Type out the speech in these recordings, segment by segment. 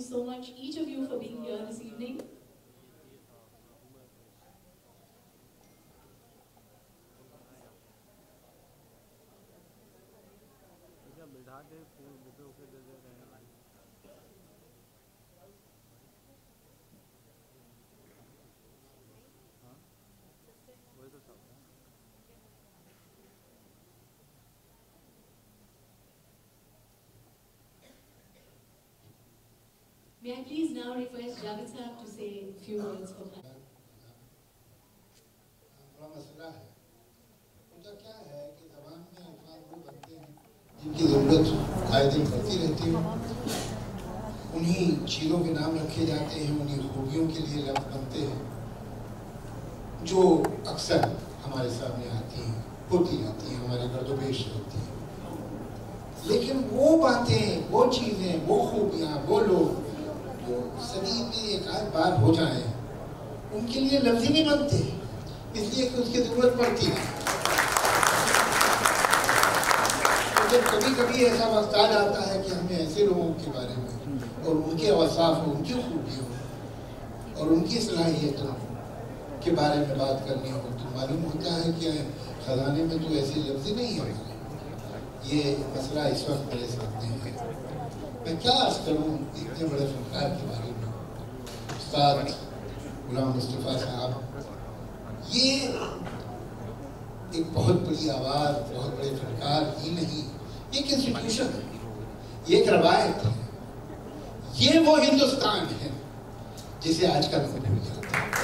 so much, each of you, for being here this evening. May I please now request Javed Saab to say a few words for us. बड़ा मसला है। उनका क्या है कि ज़बान में अल्फाज वो बनते हैं जिनकी ज़रूरत आए दिन बढ़ती रहती है। उन्हीं चीज़ों के नाम रखे जाते हैं, उन्हीं खूबियों के लिए लफ्ज़ बनते हैं जो अक्सर हमारे सामने आती हैं, होती रहती हैं, हमारे गर्दोपेश रहती हैं। लेकिन वो बातें, वो चीज़ें, वो खूबियाँ, वो लोग जो सदी में एक आध बार हो जाए, उनके लिए लफ्ज़ ही नहीं बनते, इसलिए कि उसकी ज़रूरत पड़ती है। तो जब कभी कभी ऐसा वक्त आ जाता है कि हमें ऐसे लोगों के बारे में और उनके अवसाफ, उनकी खूबियों और उनकी सलाहियतों के बारे में बात करनी हो, तो मालूम होता है कि खजाने में तो ऐसे लफ्ज़ ही नहीं है। ये मसला इस वक्त मेरे सामने है। मैं क्या अर्ज़ करूँ इतने बड़े फनकार के बारे में। उस्ताद गुलाम मुस्तफ़ा साहब, ये एक बहुत बड़ी आवाज़, बहुत बड़े फनकार ही नहीं, एक इंस्टीट्यूशन है, ये एक रवायत है, ये वो हिंदुस्तान है जिसे आजकल भूल जाता है।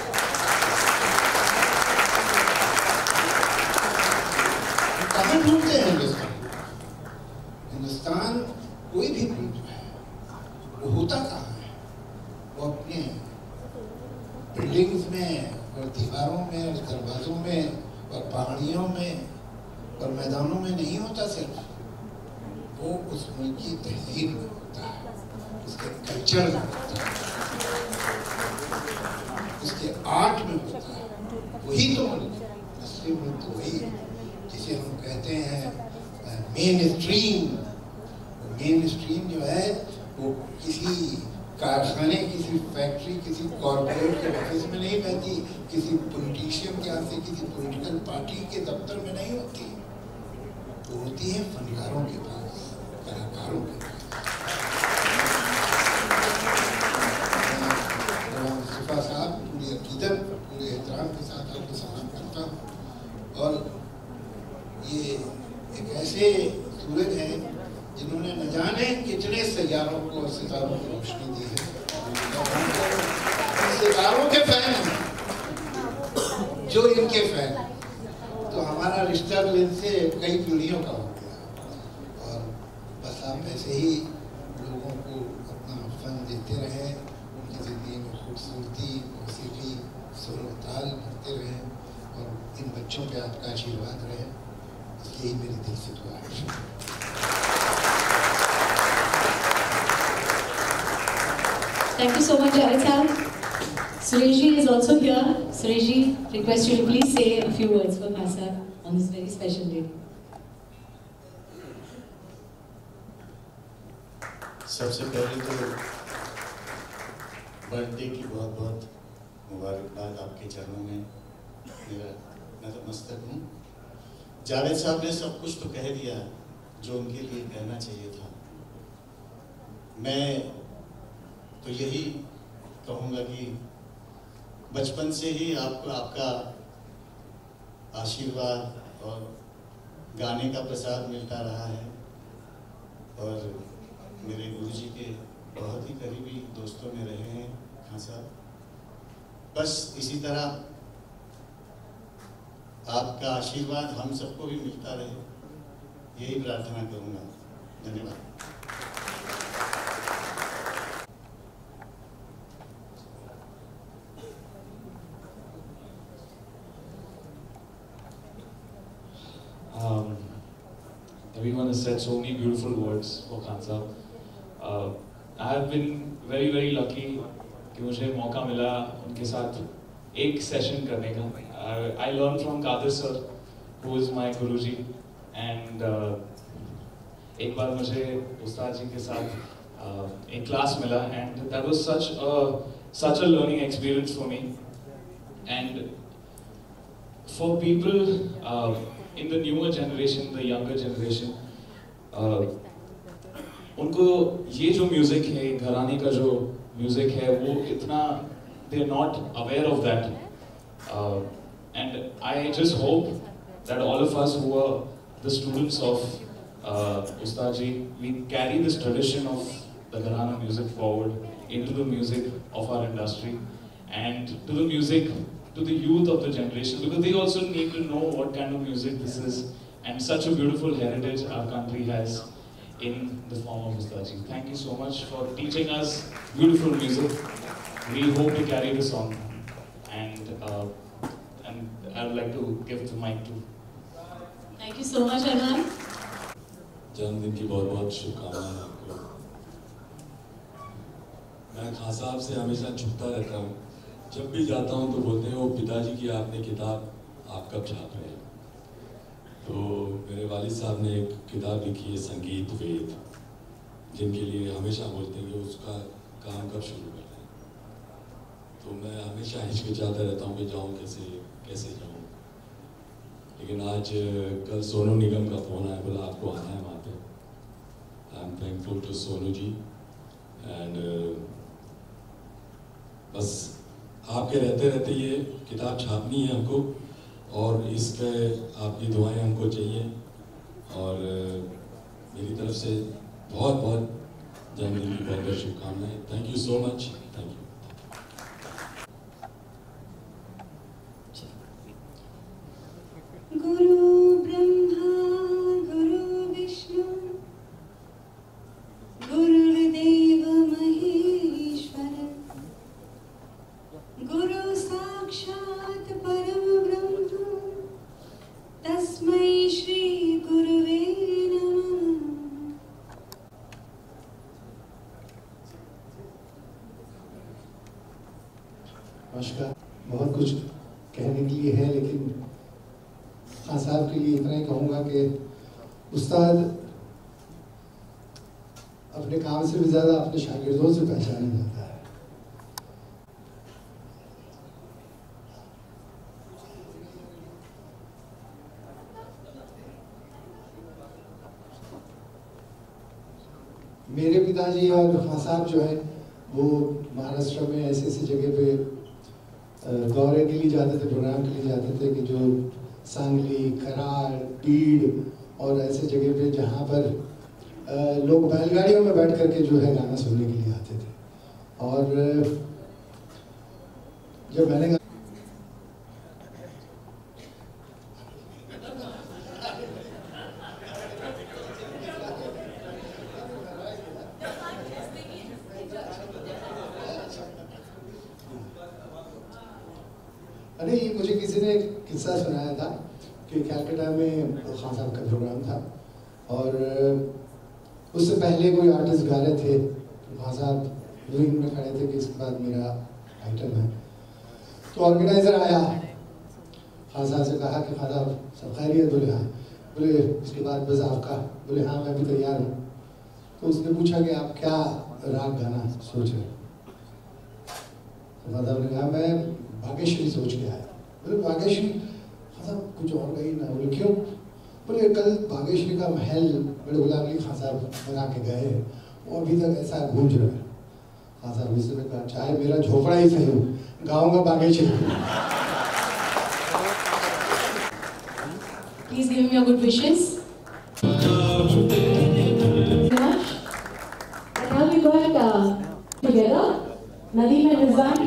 कहाँ ढूंढते हैं हिंदुस्तान? हिंदुस्तान कोई भी मुल्क है, वो होता कहाँ है? वो अपने बिल्डिंग्स में और दीवारों में और दरवाज़ों में और पहाड़ियों में और मैदानों में नहीं होता सिर्फ, वो उस मुल्क की तहजीब में होता है, उसके कल्चर में होता है, उसके आर्ट में होता है। वही तो मुल्क, असली मुल्क तो वही है जिसे हम कहते हैं मेन स्ट्रीम। मेन स्ट्रीम जो है वो किसी कारखाने, किसी फैक्ट्री, किसी कॉर्पोरेट के ऑफिस में नहीं बहती, किसी पॉलिटिशियन के हाथ से, किसी पॉलिटिकल पार्टी के दफ्तर में नहीं होती, तो होती है फनकारों के पास, कलाकारों के पास। मुस्तफ़ा साहब, पूरी अकीदत, पूरे एहतराम के साथ आपको सलाम करता हूँ। और ये एक ऐसे सूरज हैं जिन्होंने न जाने कितने सैयारों को और सितारों को रोशनी दी है। सितारों के फैन हैं जो इनके फैन हैं, तो हमारा रिश्ता तो इनसे कई पीढ़ियों का हो गया। और बस आप ऐसे ही लोगों को अपना फन देते रहें, उनकी ज़िंदगी में खूबसूरती, मौसीकी, सुर व ताल भरते रहें, और इन बच्चों पे आपका आशीर्वाद रहे, यही मेरी दिल से दुआ है। Thank you so much, Javed Saab. Suresh ji is also here. Suresh ji, request you to please say a few words for Khasa on this very special day. सबसे पहले तो बर्थडे की बहुत बहुत मुबारकबाद आपके चरणों में मेरा नतमस्तक हूँ। जावेद साहब ने सब कुछ तो कह दिया जो उनके लिए कहना चाहिए था। मैं तो यही कहूँगा कि बचपन से ही आपको आपका आशीर्वाद और गाने का प्रसाद मिलता रहा है, और मेरे गुरुजी के बहुत ही करीबी दोस्तों में रहे हैं खान साहब। बस इसी तरह आपका आशीर्वाद हम सबको भी मिलता रहे, यही प्रार्थना करूँगा। धन्यवाद। Everyone has said so many beautiful words for Khan Sahab. I have been very lucky कि मुझे मौका मिला उनके साथ एक सेशन करने का. I learned from Kadir sir, who is my Guruji, and एक बार मुझे उस्ताद जी के साथ एक क्लास मिला, and that was such a learning experience for me. And for people in the newer generation, the younger generation, उनको ये जो म्यूजिक है, घराने का जो म्यूजिक है, वो इतना they are not aware of that. And I just hope that all of us who are the students of Ustad Ji, we carry this tradition of the Gharana music forward into the music of our industry and to the music, to the youth of the generation, because they also need to know what kind of music this is, and such a beautiful heritage our country has in the form of Ustad Ji. Thank you so much for teaching us beautiful music. We hope to carry this on, and I would like to give the mic to. Thank you so much, Arman. जन्मदिन की बहुत बहुत शुभकामनाएं आपको। मैं खान साहब से हमेशा झुकता रहता हूँ, जब भी जाता हूँ तो बोलते हैं वो पिताजी की आपने किताब आप कब छाप रहे हैं। तो मेरे वालिद साहब ने एक किताब लिखी है संगीत वेद, जिनके लिए हमेशा बोलते हैं कि उसका काम कब शुरू कर रहे हैं। तो मैं हमेशा हिचकिचाता रहता हूँ कि जाऊँ कैसे जाऊँ, लेकिन आज कल सोनू निगम का फ़ोन आया, बोला आपको आना है वहाँ पे। I am thankful to Sonu ji, and बस आपके रहते रहते ये किताब छापनी है हमको, और इस पे आपकी दुआएं हमको चाहिए। और मेरी तरफ से बहुत बहुत जन्मदिन की बहुत बहुत शुभकामनाएं। Thank you so much, thank you. गुरु ब्रह्मा गुरु विष्णु गुरुर्देव महेश्वर, गुरु साक्षात् परम ब्रह्म, तस्मै श्री गुरुवे नमः। नमस्कार। बहुत कुछ कहने के लिए है, लेकिन खान साहब के लिए इतना ही कहूँगा कि उस्ताद अपने काम से भी ज़्यादा अपने शागिर्दों से पहचाना जाता है। मेरे पिताजी और खान साहब जो है वो महाराष्ट्र में ऐसे ऐसे जगह पे दौरे के लिए जाते थे, प्रोग्राम के लिए जाते थे, कि जो सांगली, कराड़, बीड़ और ऐसे जगह पे जहाँ पर लोग बैलगाड़ियों में बैठ करके जो है गाना सुनने के लिए आते थे। और जब मैंने अरे ये मुझे किसी ने किस्सा सुनाया था कि कैलकाटा में खान साहब का प्रोग्राम था, और उससे पहले कोई आर्टिस्ट गा रहे थे, खान साहब रिंग में खड़े थे कि इसके बाद मेरा आइटम है। तो ऑर्गेनाइजर आया, खान साहब से कहा कि खान साहब सब खैरियत? बोले हाँ। बोले इसके बाद बस आपका? बोले हाँ मैं भी तैयार हूँ। तो उसने पूछा कि आप क्या राग गाना सोच रहे हैं? तो खान साहब ने कहा मैं भाग्यश्री सोच के आया। बोले भाग्यश्री? खान साहब कुछ और गई ना? बोले क्यों? बोले कल भाग्यश्री का महल बड़े गुलाम अली खान साहब बना के गए, वो अभी तक ऐसा गूंज रहा है। खान साहब इसने कहा चाहे मेरा झोपड़ा ही सही हो, गाऊंगा Bhagyashree. Please give me your good wishes. And now we got together Nadeem and Rizwan.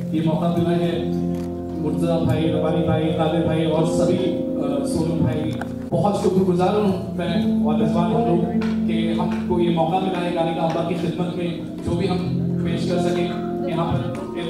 ये मौका मिला है। मुर्तज़ा भाई, रबानी भाई, कादिर भाई और सभी सोनू भाई, बहुत शुक्रगुजार हूँ मैं और रिजवान हम लोग कि हमको ये मौका मिला है गाने का अब्बा की खिदमत में जो भी हम पेश कर सकें यहाँ पर।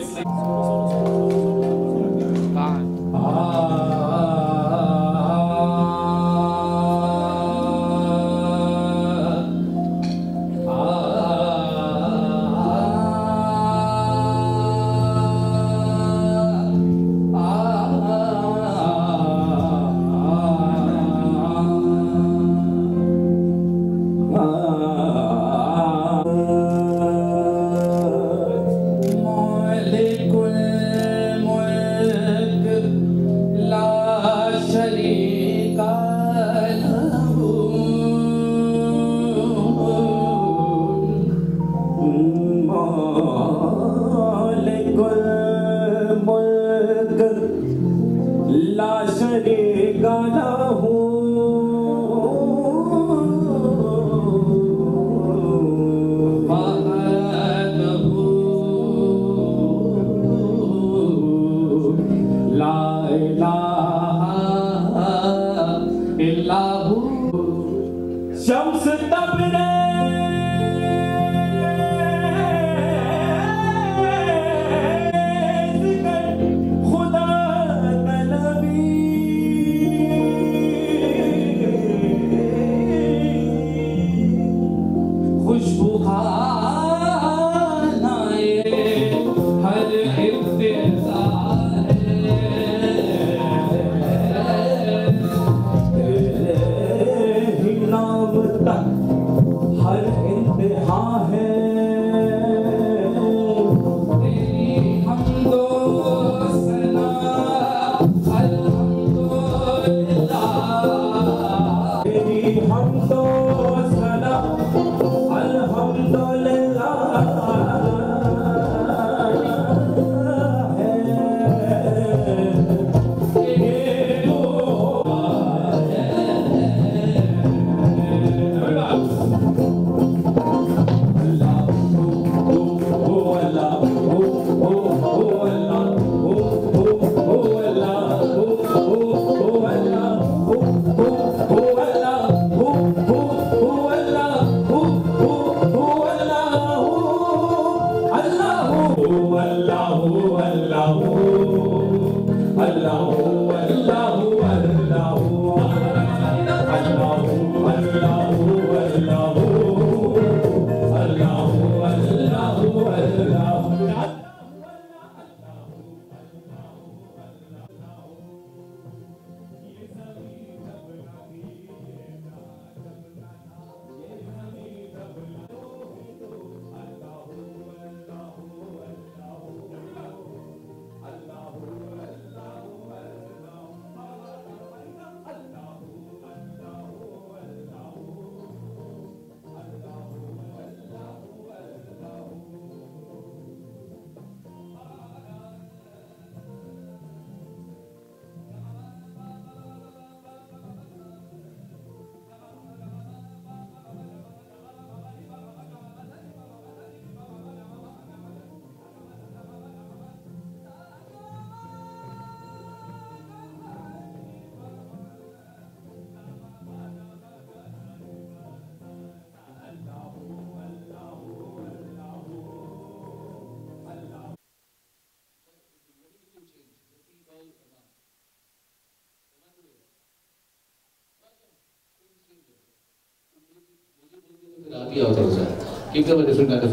Give them a different kind of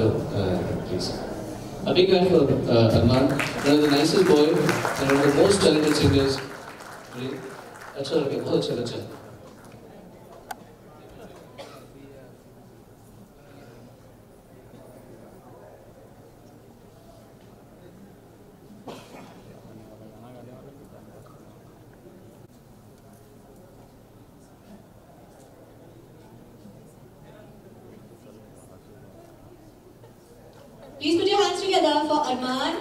a please. A big hand for Arman, one of the nicest boy and one of the most talented singers. अच्छा लगे, बहुत अच्छा लगा. Please put your hands together for Arman.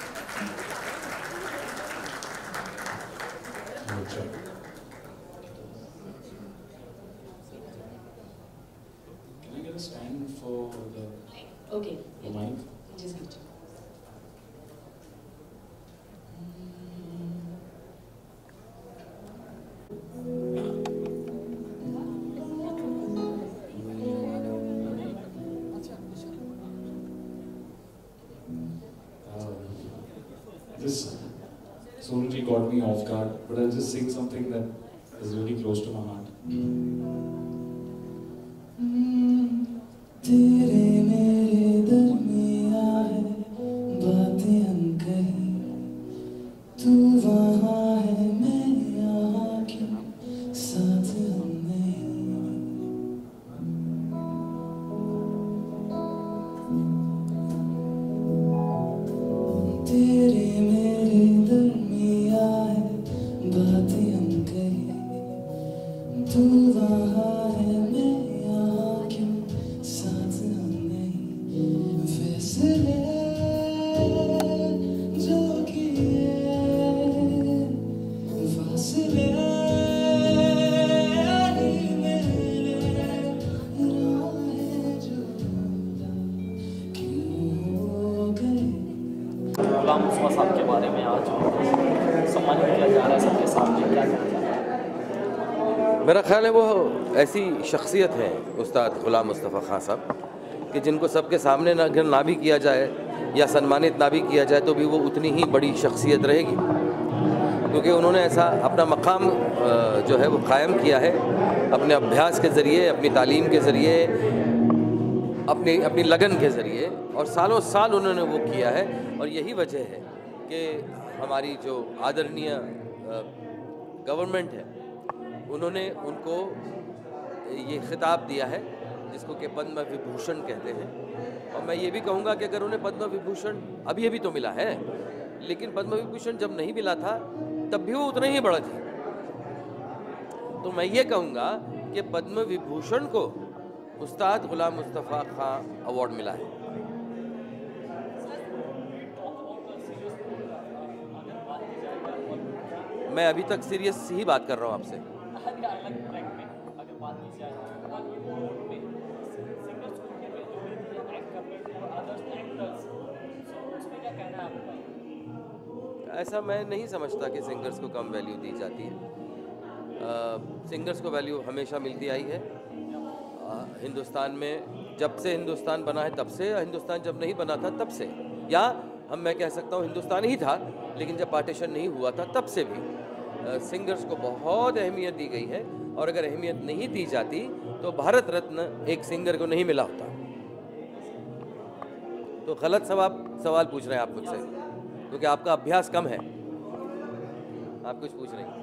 Can I get a stand for the Okay. mic? Just need to. this Sonji caught me off guard, but I'll just sing something that is really close to my heart. तेरे मेरे दरमियाँ है बातें अनकही, तू वहाँ है मैं यहाँ क्यों साथ हम नहीं। तेरे मेरे दरमियाँ है बातें अनकही, तू वहाँ है मैं यहाँ क्यों साथ हम नहीं। फैसले जो किए फासले नहीं मिले, राहें जुदा क्यों हो गई। गुलाम मुस्तफा साहब के बारे में आज सम्मानित किया जा रहा है सबके सामने, क्या कहना चाहते हैं? मेरा ख्याल है वो ऐसी शख्सियत है उस्ताद गुलाम मुस्तफ़ा खान साहब कि जिनको सबके सामने ना भी किया जाए या सम्मानित ना भी किया जाए तो भी वो उतनी ही बड़ी शख्सियत रहेगी, क्योंकि उन्होंने ऐसा अपना मकाम जो है वो कायम किया है अपने अभ्यास के ज़रिए, अपनी तालीम के ज़रिए, अपनी लगन के ज़रिए, और सालों साल उन्होंने वो किया है। और यही वजह है कि हमारी जो आदरणीय गवर्नमेंट है उन्होंने उनको ये खिताब दिया है जिसको कि पद्म विभूषण कहते हैं। और मैं ये भी कहूँगा कि अगर उन्हें पद्म विभूषण अभी तो मिला है, लेकिन पद्म विभूषण जब नहीं मिला था तब भी वो उतना ही बड़ा थी। तो मैं ये कहूँगा कि पद्म विभूषण को उस्ताद गुलाम मुस्तफ़ा खान अवार्ड मिला है। मैं अभी तक सीरियस ही बात कर रहा हूँ आपसे। ऐसा मैं नहीं समझता कि सिंगर्स को कम वैल्यू दी जाती है। सिंगर्स को वैल्यू हमेशा मिलती आई है। हिंदुस्तान में जब से हिंदुस्तान बना है तब से, हिंदुस्तान जब नहीं बना था तब से, या मैं कह सकता हूँ हिंदुस्तान ही था लेकिन जब पार्टीशन नहीं हुआ था तब से भी सिंगर्स को बहुत अहमियत दी गई है। और अगर अहमियत नहीं दी जाती तो भारत रत्न एक सिंगर को नहीं मिला होता। तो गलत सवाल पूछ रहे हैं आप मुझसे, क्योंकि आपका अभ्यास कम है। आप कुछ पूछ रहे हैं।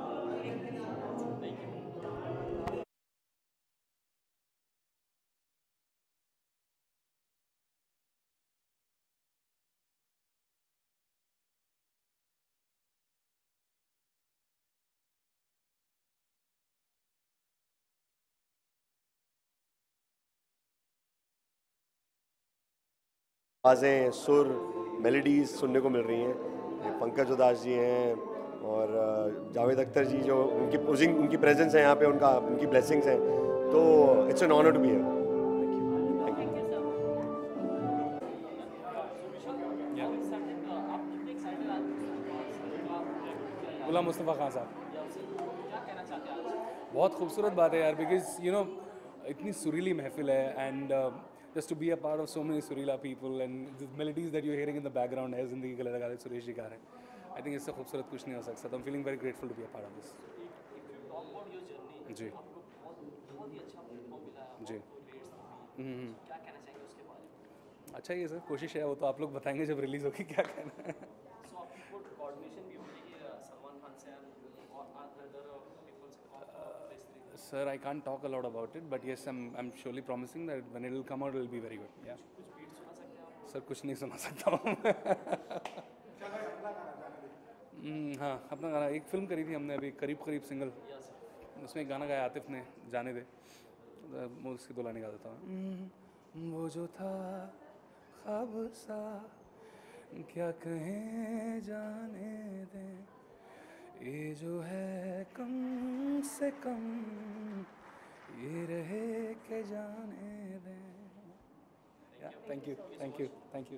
आवाज़ें, सुर, मेलोडीज़ सुनने को मिल रही हैं। पंकज उदास जी हैं और जावेद अख्तर जी, जो उनकी प्रेजेंस है यहाँ पे, उनकी ब्लेसिंग्स हैं, तो it's an honour to be here. Ghulam Mustafa Khan साहब, बहुत खूबसूरत बात है यार, बिकॉज यू नो इतनी सुरीली महफिल है, and just to be a part of so many Surila people and the melodies that you're hearing in the background है ज़िंदगी के लगा सुरेश जी गा रहे हैं। I think इससे खूबसूरत कुछ नहीं हो सकता। तो I'm feeling very grateful to be a part of this। जी जी क्या कहना चाहेंगे उसके बारे में? अच्छा ये सर कोशिश है, वो तो आप लोग बताएंगे जब रिलीज़ होगी क्या कहना है। Sir, I can't talk a lot about it, but yes, I'm surely promising that when it will come out, it will be very good. Yeah. Sir, कुछ नहीं सुना सकता हूँ। हाँ, अपना गाना एक फिल्म करी थी हमने अभी, करीब सिंगल, उसमें एक गाना गाया आतिफ ने, जाने दे, मैं उसकी दो लाइन गा देता हूँ। वो जो था ख्वाब सा क्या कहें जाने दे, ये जो है कम से कम ये रहे के जाने दें। Thank you.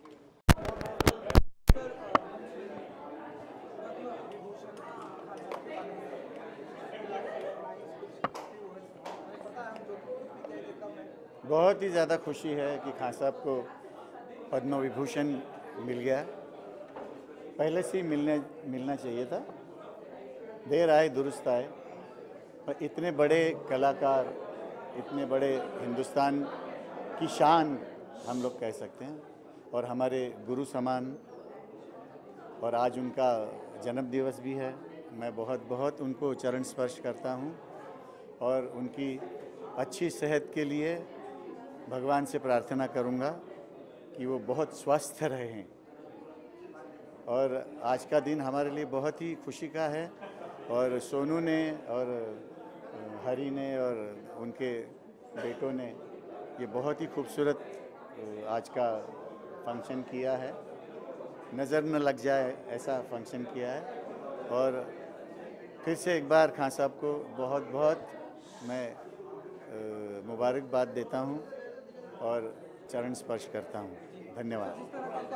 बहुत ही ज़्यादा खुशी है कि खान साहब को पद्म विभूषण मिल गया। पहले से ही मिलना चाहिए था। देर आए दुरुस्त आए। पर इतने बड़े कलाकार, इतने बड़े हिंदुस्तान की शान हम लोग कह सकते हैं, और हमारे गुरु समान, और आज उनका जन्म दिवस भी है। मैं बहुत बहुत उनको चरण स्पर्श करता हूँ और उनकी अच्छी सेहत के लिए भगवान से प्रार्थना करूँगा कि वो बहुत स्वस्थ रहें। और आज का दिन हमारे लिए बहुत ही खुशी का है, और सोनू ने और हरी ने और उनके बेटों ने ये बहुत ही खूबसूरत आज का फंक्शन किया है। नज़र न लग जाए ऐसा फंक्शन किया है। और फिर से एक बार खान साहब को बहुत बहुत मैं मुबारकबाद देता हूँ और चरण स्पर्श करता हूँ। धन्यवाद।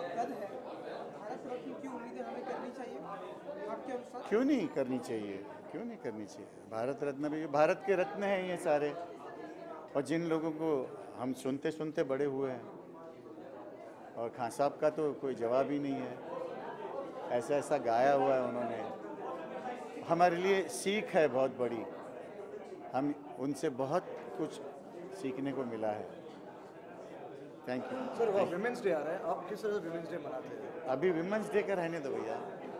क्यों नहीं करनी चाहिए, क्यों नहीं करनी चाहिए? भारत रत्न भी, भारत के रत्न हैं ये सारे, और जिन लोगों को हम सुनते सुनते बड़े हुए हैं, और खान साहब का तो कोई जवाब ही नहीं है। ऐसा ऐसा गाया हुआ है उन्होंने, हमारे लिए सीख है बहुत बड़ी। हम उनसे बहुत कुछ सीखने को मिला है। Thank you sir. वो विमेंस डे आ रहा है, आप किस तरह विमेंस डे मनाते हैं? अभी विमेंस डे का रहने दो भैया।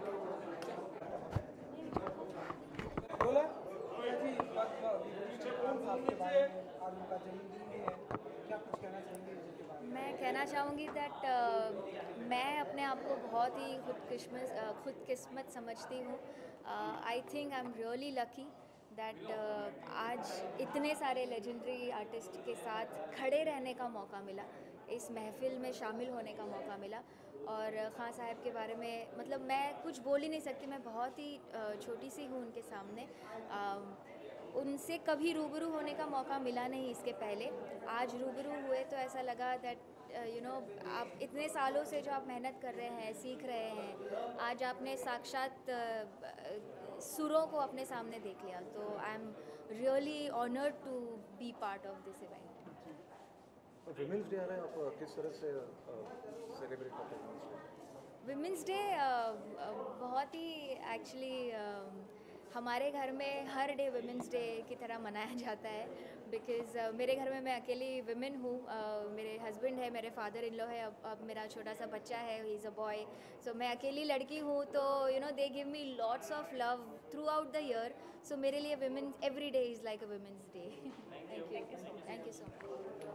मैं कहना चाहूँगी दैट मैं अपने आप को बहुत ही खुदकिस्मत समझती हूँ। I think I am really lucky that आज इतने सारे लेजेंडरी आर्टिस्ट के साथ खड़े रहने का मौका मिला, इस महफिल में शामिल होने का मौका मिला। और खान साहब के बारे में मतलब मैं कुछ बोल ही नहीं सकती, मैं बहुत ही छोटी सी हूँ उनके सामने। उनसे कभी रूबरू होने का मौका मिला नहीं इसके पहले। आज रूबरू हुए तो ऐसा लगा दैट आप इतने सालों से जो आप मेहनत कर रहे हैं, सीख रहे हैं, आज आपने साक्षात सुरों को अपने सामने देख लिया। तो I am really honoured to be part of this event. Women's day आ रहा है, आप किस तरह से सेलिब्रेट करते हैं? विमेंस डे बहुत ही एक्चुअली हमारे घर में हर डे विमेंस डे की तरह मनाया जाता है, बिकॉज़ मेरे घर में मैं अकेली विमेन हूँ। मेरे हस्बैंड है, मेरे फादर इन लॉ है, अब मेरा छोटा सा बच्चा है, ही इज़ अ बॉय। सो मैं अकेली लड़की हूँ, तो they give me lots of love throughout the year. So मेरे लिए women's every day is like a women's day. Thank you so much.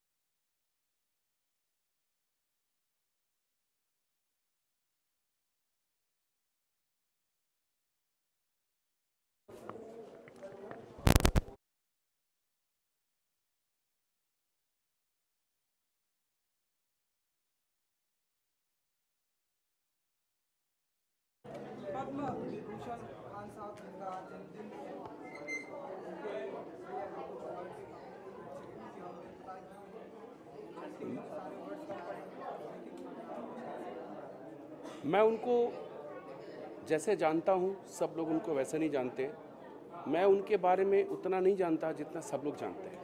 Padma Vibhushan Khan साहब जिनका जन्मदिन मैं उनको जैसे जानता हूँ, सब लोग उनको वैसे नहीं जानते। मैं उनके बारे में उतना नहीं जानता जितना सब लोग जानते हैं।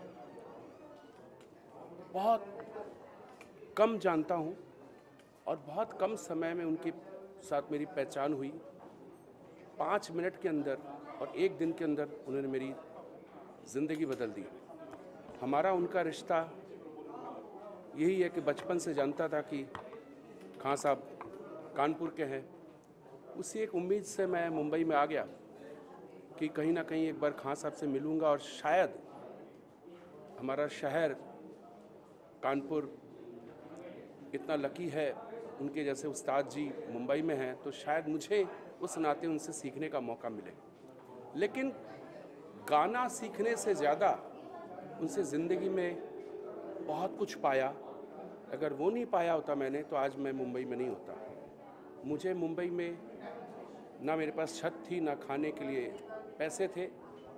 बहुत कम जानता हूँ, और बहुत कम समय में उनके साथ मेरी पहचान हुई। 5 मिनट के अंदर और 1 दिन के अंदर उन्होंने मेरी ज़िंदगी बदल दी। हमारा उनका रिश्ता यही है कि बचपन से जानता था कि खान साहब कानपुर के हैं। उसी एक उम्मीद से मैं मुंबई में आ गया कि कहीं ना कहीं एक बार खान साहब से मिलूंगा, और शायद हमारा शहर कानपुर इतना लकी है, उनके जैसे उस्ताद जी मुंबई में हैं, तो शायद मुझे उस नाते उनसे सीखने का मौका मिले। लेकिन गाना सीखने से ज़्यादा उनसे ज़िंदगी में बहुत कुछ पाया। अगर वो नहीं पाया होता मैंने, तो आज मैं मुंबई में नहीं होता। मुझे मुंबई में ना मेरे पास छत थी, ना खाने के लिए पैसे थे,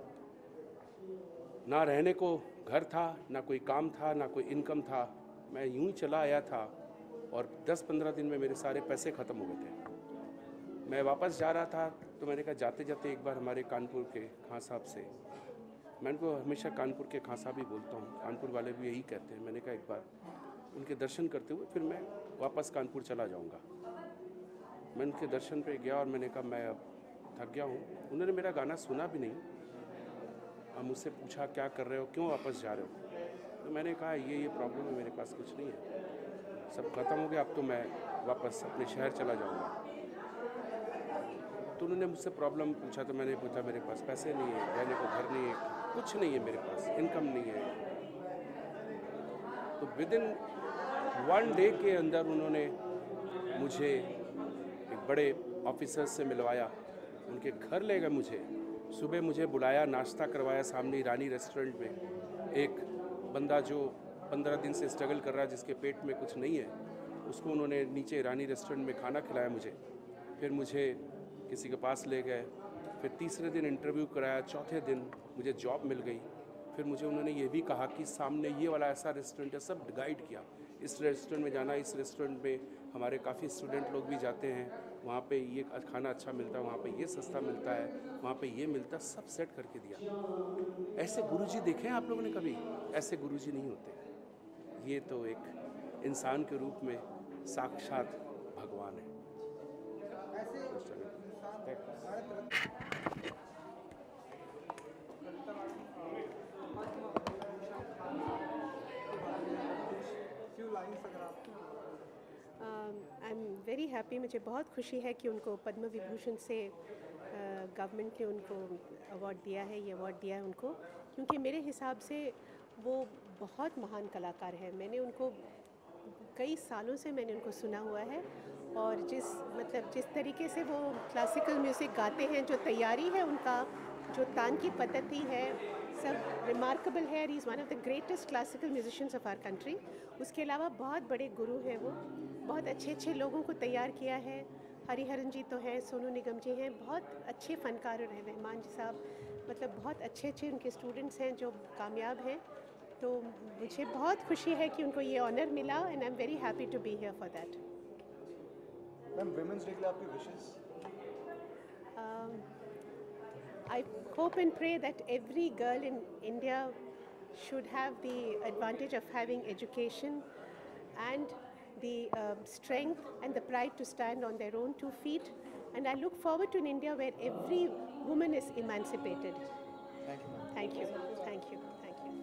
ना रहने को घर था, ना कोई काम था, ना कोई इनकम था। मैं यूं ही चला आया था और 10-15 दिन में मेरे सारे पैसे ख़त्म हो गए थे। मैं वापस जा रहा था, तो मैंने कहा जाते जाते एक बार हमारे कानपुर के खान साहब से, मैं उनको हमेशा कानपुर के खान साहब ही बोलता हूँ, कानपुर वाले भी यही कहते हैं। मैंने कहा एक बार उनके दर्शन करते हुए फिर मैं वापस कानपुर चला जाऊँगा। मैं उनके दर्शन पे गया और मैंने कहा मैं अब थक गया हूँ। उन्होंने मेरा गाना सुना भी नहीं और मुझसे पूछा क्या कर रहे हो, क्यों वापस जा रहे हो। तो मैंने कहा ये प्रॉब्लम है, मेरे पास कुछ नहीं है, सब खत्म हो गया, अब तो मैं वापस अपने शहर चला जाऊँगा। तो उन्होंने मुझसे प्रॉब्लम पूछा तो मैंने पूछा मेरे पास पैसे नहीं है, रहने को घर नहीं है, कुछ नहीं है मेरे पास, इनकम नहीं है। तो विदिन 1 डे के अंदर उन्होंने मुझे एक बड़े ऑफिसर से मिलवाया, उनके घर ले गए मुझे, सुबह मुझे बुलाया, नाश्ता करवाया सामने रानी रेस्टोरेंट में। एक बंदा जो 15 दिन से स्ट्रगल कर रहा है, जिसके पेट में कुछ नहीं है, उसको उन्होंने नीचे रानी रेस्टोरेंट में खाना खिलाया मुझे। फिर मुझे किसी के पास ले गए, फिर तीसरे दिन इंटरव्यू कराया, चौथे दिन मुझे जॉब मिल गई। फिर मुझे उन्होंने ये भी कहा कि सामने ये वाला ऐसा रेस्टोरेंट है, सब गाइड किया, इस रेस्टोरेंट में जाना, इस रेस्टोरेंट में हमारे काफ़ी स्टूडेंट लोग भी जाते हैं, वहाँ पे ये खाना अच्छा मिलता है, वहाँ पे ये सस्ता मिलता है, वहाँ पे ये मिलता है, सब सेट करके दिया। ऐसे गुरुजी देखे हैं आप लोगों ने कभी? ऐसे गुरुजी नहीं होते, ये तो एक इंसान के रूप में साक्षात भगवान है। आई एम वेरी हैप्पी, मुझे बहुत खुशी है कि उनको पद्म विभूषण से गवर्नमेंट ने उनको अवार्ड दिया है, ये अवार्ड दिया है उनको, क्योंकि मेरे हिसाब से वो बहुत महान कलाकार है। मैंने उनको कई सालों से मैंने उनको सुना हुआ है, और जिस तरीके से वो क्लासिकल म्यूज़िक गाते हैं, जो तैयारी है उनका, जो तान की पद्धति है, सब रिमार्केबल है। He is one of the greatest classical musicians of our country. उसके अलावा बहुत बड़े गुरु हैं वो, बहुत अच्छे अच्छे लोगों को तैयार किया है। हरिहरन जी तो हैं, सोनू निगम जी हैं, बहुत अच्छे फनकार हैं, रहमान जी साहब, मतलब बहुत अच्छे अच्छे उनके स्टूडेंट्स हैं जो कामयाब हैं। तो मुझे बहुत खुशी है कि उनको ये ऑनर मिला, and I am very happy to be here for that. Ma'am, women's day के लिए आपकी wishes? I hope and pray that every girl in India should have the advantage of having education and the strength and the pride to stand on their own 2 feet. And I look forward to an India where every woman is emancipated. Thank you. Thank you. Thank you. Thank you.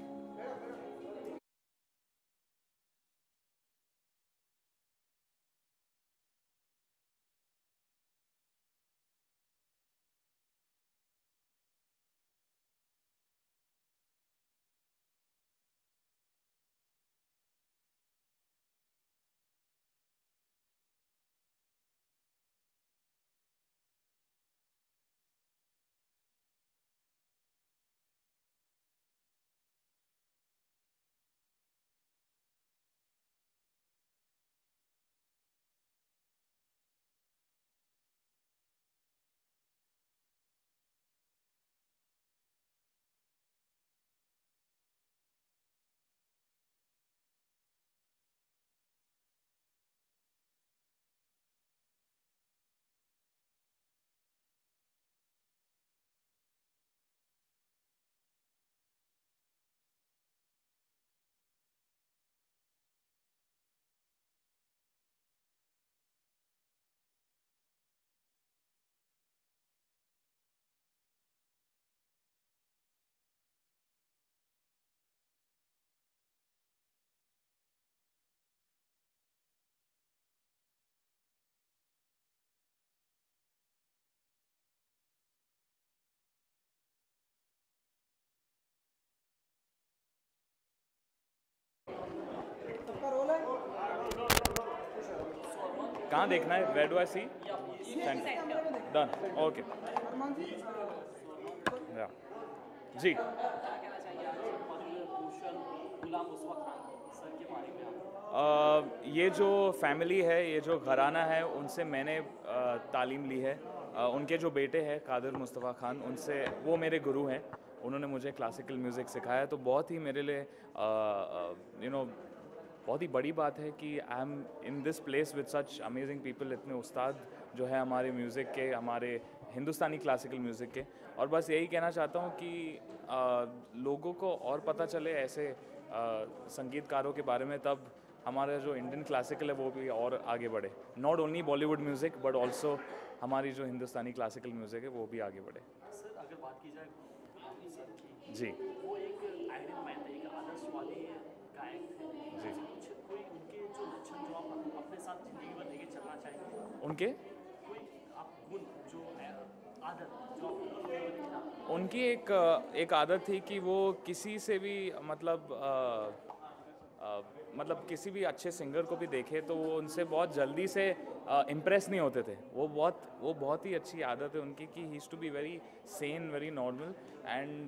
कहाँ देखना है? Where do I see? Done, okay जी। ये जो family है, ये जो घराना है, उनसे मैंने तालीम ली है। उनके जो बेटे हैं कादिर मुस्तफ़ा खान, उनसे, वो मेरे गुरु हैं, उन्होंने मुझे क्लासिकल म्यूज़िक सिखाया। तो बहुत ही मेरे लिए बहुत ही बड़ी बात है कि I am in this place with such amazing people. इतने उस्ताद जो है हमारे म्यूज़िक के, हमारे हिंदुस्तानी क्लासिकल म्यूज़िक के। और बस यही कहना चाहता हूँ कि लोगों को और पता चले ऐसे संगीतकारों के बारे में, तब हमारा जो इंडियन क्लासिकल है वो भी और आगे बढ़े, not only Bollywood music but also हमारी जो हिंदुस्तानी क्लासिकल म्यूज़िक है वो भी आगे बढ़े। सर अगर बात की जाए सर की, जी वो एक आइडियल मैन थे, एक आदर्शवादी गायक थे जी। कुछ कोई उनके जो लक्षण जो आप अपने साथ जिंदगी भर लेके चलना चाहेंगे, उनके कोई आप गुण जो आदत जो आप उनकी एक आदत थी कि वो किसी से भी मतलब किसी भी अच्छे सिंगर को भी देखे तो वो उनसे बहुत जल्दी से इम्प्रेस नहीं होते थे। वो बहुत ही अच्छी आदत है उनकी कि he is to be very sane, very normal and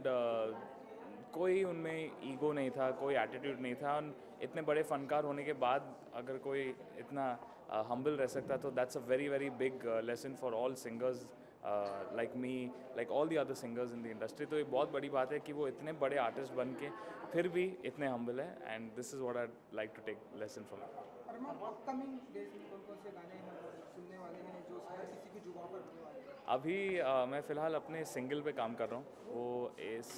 कोई उनमें ईगो नहीं था, कोई एटीट्यूड नहीं था। इतने बड़े फनकार होने के बाद अगर कोई इतना हम्बल रह सकता तो that's a very very big lesson for all singers like me, like all the other singers in the industry. तो ये बहुत बड़ी बात है कि वो इतने बड़े आर्टिस्ट बन के फिर भी इतने हम्बल है and this is what I like to take lesson from. Upcoming days में कौन कौन से गाने हैं सुनने वाले हैं जो हर किसी की जुबान पर होने वाले हैं? अभी मैं फ़िलहाल अपने सिंगल पे काम कर रहा हूँ, वो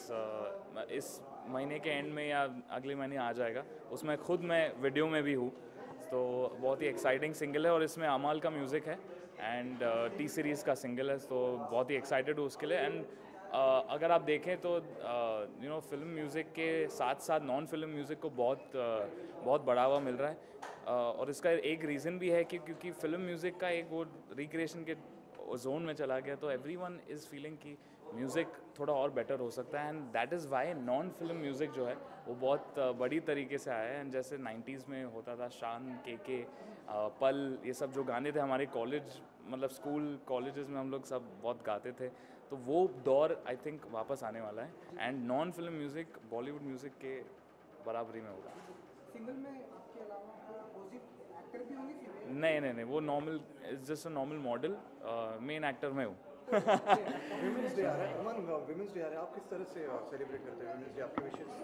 इस महीने के एंड में या अगले महीने आ जाएगा। उसमें खुद मैं वीडियो में भी हूँ, तो बहुत ही एक्साइटिंग सिंगल है और इसमें अमाल का म्यूज़िक है एंड टी सीरीज़ का सिंगल है, तो बहुत ही एक्साइटेड हूँ उसके लिए। एंड अगर आप देखें तो यू नो फिल्म म्यूज़िक के साथ साथ नॉन फिल्म म्यूज़िक को बहुत बढ़ावा मिल रहा है और इसका एक रीज़न भी है कि क्योंकि फिल्म म्यूज़िक का एक वो रिक्रिएशन के जोन में चला गया, तो एवरीवन इज़ फीलिंग कि म्यूज़िक थोड़ा और बेटर हो सकता है and that is why non film music जो है वो बहुत बड़ी तरीके से आया है। एंड जैसे 90s में होता था शान, के पल, ये सब जो गाने थे हमारे कॉलेज मतलब स्कूल कॉलेजेस में हम लोग सब बहुत गाते थे, तो वो दौर आई थिंक वापस आने वाला है and non film music Bollywood music के बराबरी में होगा। सिंगल में आपके अलावा अपोजिट एक्टर भी होंगे फीमेल? नहीं, वो normal is just a normal model, main actor मैं हूँ। विमेंस डे आ रहा है, अमन विमेंस डे आ रहा है, आप किस तरह से सेलिब्रेट करते हैं विमेंस डे, आपके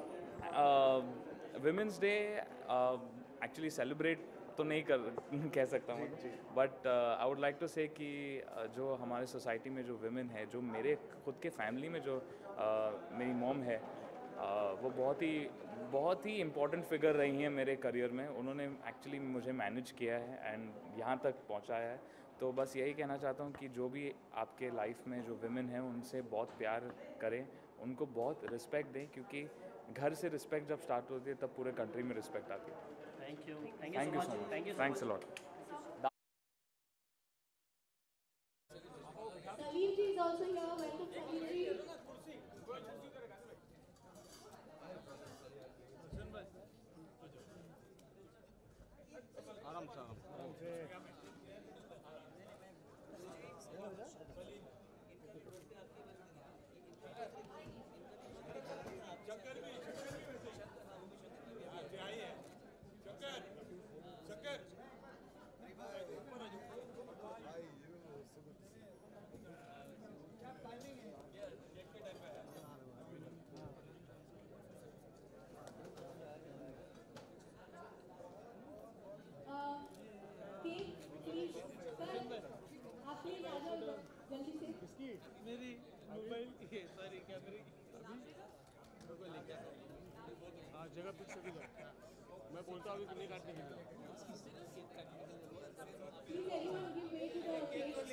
विशेष? विमेंस डे एक्चुअली सेलिब्रेट तो नहीं कह सकता मैं, but I would like to say कि जो हमारे सोसाइटी में जो विमेन है, जो मेरे खुद के फैमिली में जो मेरी मॉम है, वो बहुत ही इम्पोर्टेंट फिगर रही हैं मेरे करियर में। उन्होंने एक्चुअली मुझे मैनेज किया है एंड यहाँ तक पहुँचाया है। तो बस यही कहना चाहता हूँ कि जो भी आपके लाइफ में जो विमेन हैं उनसे बहुत प्यार करें, उनको बहुत रिस्पेक्ट दें, क्योंकि घर से रिस्पेक्ट जब स्टार्ट होती है तब पूरे कंट्री में रिस्पेक्ट आती है। Thank you so much, thanks a lot. Salim ji is also here. Welcome, Salim ji. आराम से प्लीज सर, आप प्लीज आ जाओ जल्दी से। किसकी? मेरी मोबाइल की, सॉरी कैमरे की। अभी लेके हाँ जगह फिक्स होगी। मैं बोलता हूँ कि नहीं काटने के लिए। Please everyone give way to the cake.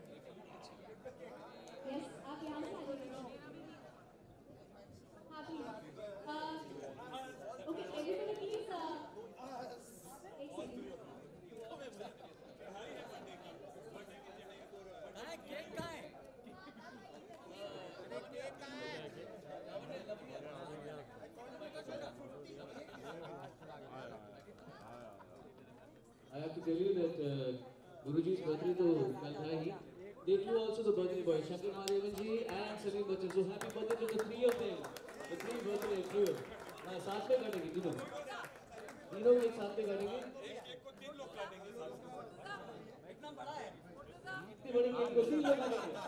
Yes, आप यहाँ से आ जाइए। हाँ प्लीज। ओके एवरीबॉडी प्लीज एक सेकंड। केक कहाँ है? I have to tell you that Guruji's birthday तो कल था ही. They flew also the birthday boy, Shankar Mahadevan ji and Salim Bachchan. So happy birthday to the three of them. The three birthday trio. हाँ साथ में काटेंगे तीनों. तीनों एक साथ में काटेंगे. एक को 3 लोग काटेंगे साथ। इतना बड़ा है। इतने बड़े केक को 3 लोग काटेंगे.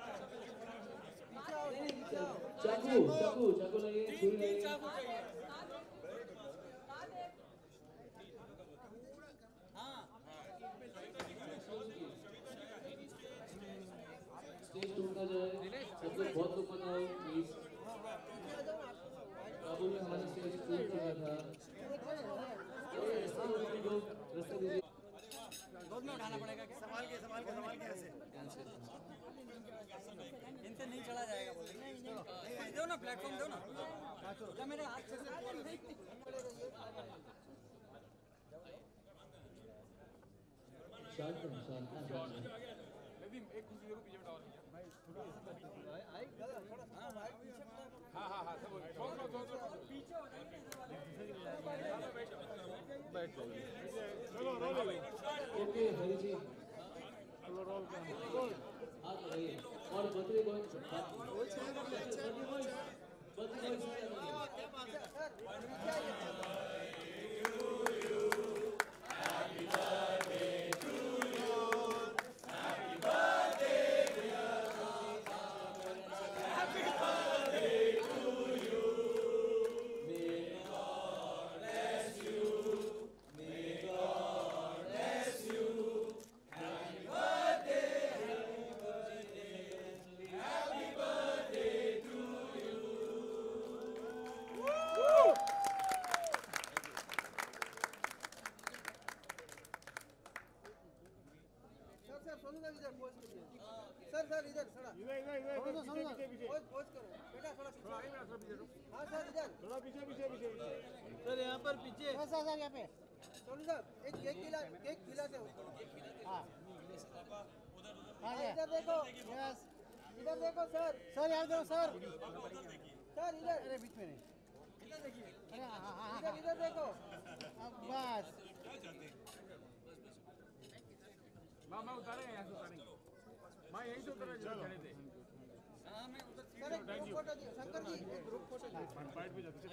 चाकू लगे, छुरी लगे. स्टेज टूटना जाए, सब लोग बहुत लोग बनाओ प्लीज। काबुल में हमारा स्टेज टूट चुका था। दो ना, प्लेटफॉर्म दो ना। जब मेरे हाथ से एक कुर्सी देखो पीछे बैठा हाँ हाँ हाँ सब पीछे बैठ ओके हरी जी हाथ लगाइए और बर्थडे बॉय सर सर इधर थोड़ा पोज करो बेटा थोड़ा हाँ सर इधर थोड़ा पीछे सर यहाँ पर पीछे सर यहाँ पे सोनू सर एक केक खिलाते हो हाँ इधर देखो यस इधर देखो सर यार देखो सर इधर अरे बीच में नहीं इधर देखो बस मैं उतारेगा यहाँ से उतारेंगे मैं यहीं से उतरा चढ़े थे Shankar ji group photo side पे जाते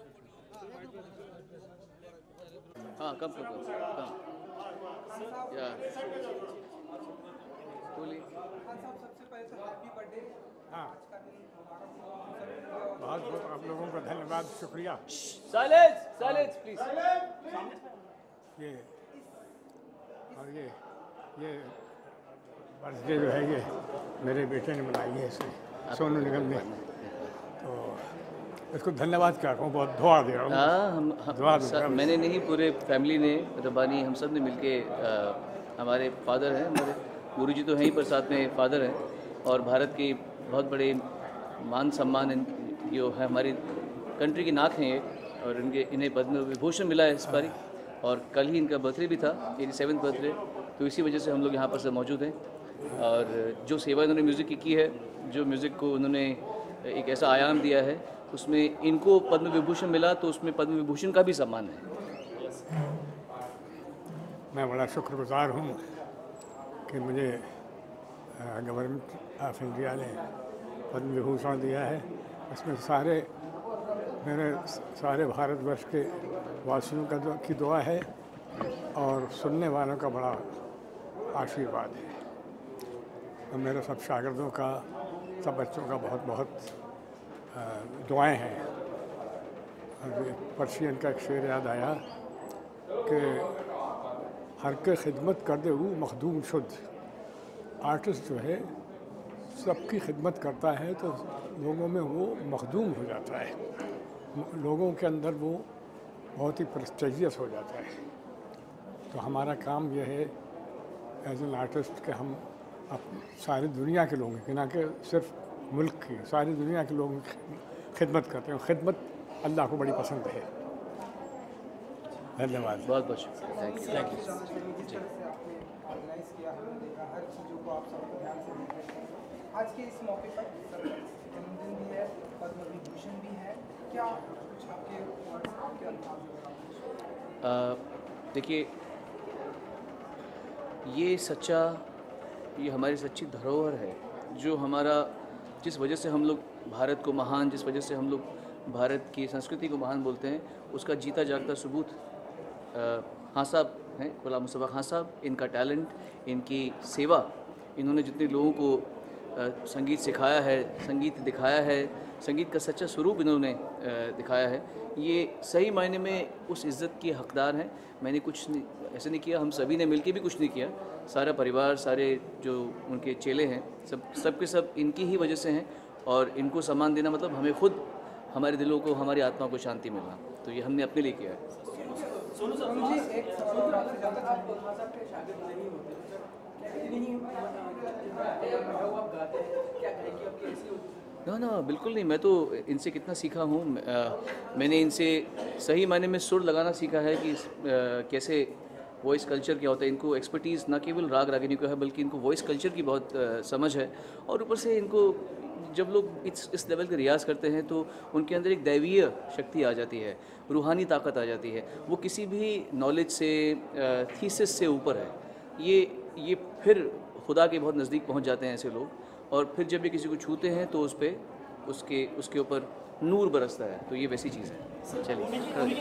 हाँ कम या बोलिए सबसे पहले तो हैप्पी बर्थडे हाँ बहुत बहुत आप लोगों का धन्यवाद शुक्रिया साइलेंस प्लीज ये और ये बर्थडे जो है ये मेरे बेटे ने बनाई है इसे सोनू निगम ने तो इसको धन्यवाद क्या कहूँ बहुत दुआ दे रहा हूँ मैंने नहीं पूरे फैमिली ने रबानी हम सब ने मिलके हमारे फादर हैं हमारे गुरुजी तो हैं ही पर साथ में फादर हैं और भारत के बहुत बड़े मान सम्मान जो है हमारी कंट्री की नाक हैं ये और इन्हें पद्म विभूषण मिला है इस बारी और कल ही इनका बर्थडे भी था 87th बर्थडे तो इसी वजह से हम लोग यहाँ पर सब मौजूद हैं और जो सेवा इन्होंने म्यूज़िक की है जो म्यूज़िक को उन्होंने एक ऐसा आयाम दिया है उसमें इनको पद्म विभूषण मिला तो उसमें पद्म विभूषण का भी सम्मान है। मैं बड़ा शुक्रगुजार हूँ कि मुझे गवर्नमेंट ऑफ इंडिया ने पद्म विभूषण दिया है। इसमें मेरे सारे भारतवर्ष के वासियों की दुआ है और सुनने वालों का बड़ा आशीर्वाद है और मेरे सब शागिर्दों का सब बच्चों का बहुत बहुत दुआएं हैं। पर्शियन का एक शेर याद आया कि हर के खिदमत कर दे वो मखदूम शुद्ध। आर्टिस्ट जो है सबकी खिदमत करता है तो लोगों में वो मखदूम हो जाता है, लोगों के अंदर वो बहुत ही प्रेस्टिजियस हो जाता है। तो हमारा काम यह है एज एन आर्टिस्ट कि हम सारी दुनिया के लोगों की ना कि सिर्फ मुल्क की सारी दुनिया के लोगों की खिदमत करते हैं। खिदमत अल्लाह को बड़ी पसंद है। धन्यवाद बहुत बहुत शुक्रिया थैंक यू आज के इस मौके पर जन्मदिन भी है पद्म विभूषण भी है क्या कुछ आपके देखिए ये हमारी सच्ची धरोहर है जो हमारा जिस वजह से हम लोग भारत को महान जिस वजह से हम लोग भारत की संस्कृति को महान बोलते हैं उसका जीता जागता सबूत हाँ साहब हैं गुलाम मुस्तफ़ा खान साहब। इनका टैलेंट इनकी सेवा इन्होंने जितने लोगों को संगीत सिखाया है संगीत दिखाया है संगीत का सच्चा स्वरूप इन्होंने दिखाया है ये सही मायने में उस इज़्ज़त के हकदार हैं। मैंने कुछ ऐसे नहीं किया हम सभी ने मिलके भी कुछ नहीं किया सारा परिवार सारे जो उनके चेले हैं सब के सब इनकी ही वजह से हैं और इनको सम्मान देना मतलब हमें खुद हमारे दिलों को हमारी आत्मा को शांति मिलना तो ये हमने अपने लिए किया है। ना बिल्कुल नहीं। मैं तो इनसे कितना सीखा हूँ। मैंने इनसे सही मायने में सुर लगाना सीखा है कि कैसे वॉइस कल्चर क्या होता है। इनको एक्सपर्टीज़ ना केवल राग रागिनी को है बल्कि इनको वॉइस कल्चर की बहुत समझ है। और ऊपर से इनको जब लोग इस लेवल के रियाज़ करते हैं तो उनके अंदर एक दैवीय शक्ति आ जाती है, रूहानी ताकत आ जाती है। वो किसी भी नॉलेज से थीसिस से ऊपर है। ये फिर खुदा के बहुत नज़दीक पहुंच जाते हैं ऐसे लोग। और फिर जब ये किसी को छूते हैं तो उस पर उसके ऊपर नूर बरसता है। तो ये वैसी चीज़ है। चलिए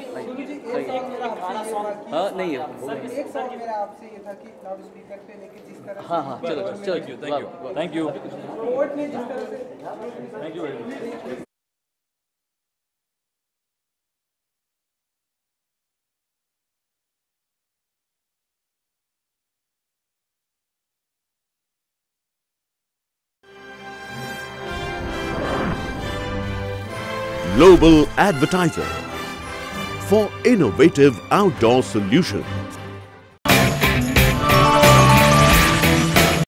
हाँ नहीं है। एक सवाल मेरा आपसे ये था कि लाउड स्पीकर पे लेके जिस तरह हाँ चलो थैंक यू कोर्ट ने जिस तरह से thank you very much. Global Advertiser for innovative outdoor solutions.